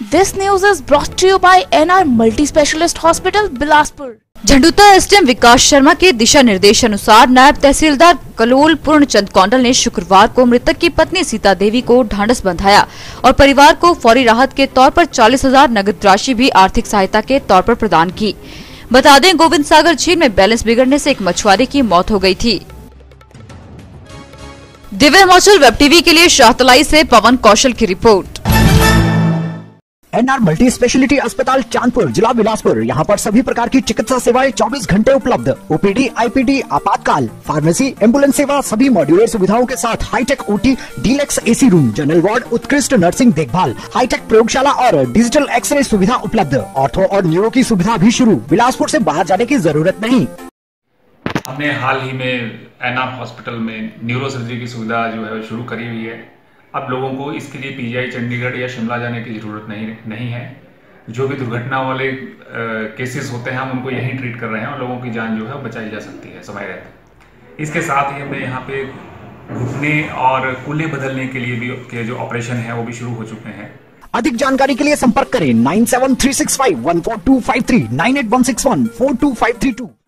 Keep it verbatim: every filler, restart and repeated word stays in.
This news is brought to you by N R Multi Specialist Hospital, Bilaspur. Jhandutta SDM Vikas Sharma के दिशा निर्देश अनुसार नायब तहसीलदार कलोल पूर्णचंद कौंडल ने शुक्रवार को मृतक की पत्नी सीता देवी को ढांढस बंधाया और परिवार को फौरी राहत के तौर पर चालीस हजार नगद राशि भी आर्थिक सहायता के तौर पर प्रदान की। बता दें, गोविंद सागर झील में बैलेंस बिगड़ने से एक मछुआरे की मौत हो गई थी। दिव्य हिमाचल वेब टीवी के लिए शाहतलाई से पवन कौशल की रिपोर्ट। एनआर मल्टी स्पेशलिटी अस्पताल चांदपुर, जिला बिलासपुर। यहाँ पर सभी प्रकार की चिकित्सा सेवाएं चौबीस घंटे उपलब्ध। ओपीडी, आईपीडी, आपातकाल, फार्मेसी, एम्बुलेंस सेवा, सभी मॉड्यूलर सुविधाओं के साथ hitech OT, deluxe AC room, general ward, उत्कृष्ट नर्सिंग देखभाल, हाईटेक प्रयोगशाला और डिजिटल एक्सरे सुविधा उपलब्ध। ऑर्थो और न्यूरो की सुविधा भी शुरू। बिलासपुर से बाहर जाने की जरूरत नहीं। हमने हाल ही में एनआर हॉस्पिटल में न्यूरो सर्जरी की सुविधा जो है शुरू करी हुई है। अब लोगों को इसके लिए पीजीआई चंडीगढ़ या शिमला जाने की ज़रूरत नहीं नहीं है। जो भी दुर्घटना वाले केसेस होते हैं हम उनको यहीं ट्रीट कर रहे हैं और लोगों की जान जो है बचाई जा सकती है समय रहते। इसके साथ ही हमने यहाँ पे घुटने और कूल्हे बदलने के लिए भी के जो ऑपरेशन है वो भी शुरू हो चुके हैं। अधिक जानकारी के लिए संपर्क करें nine seven three six five one four two five three, nine eight one six one four two five three to.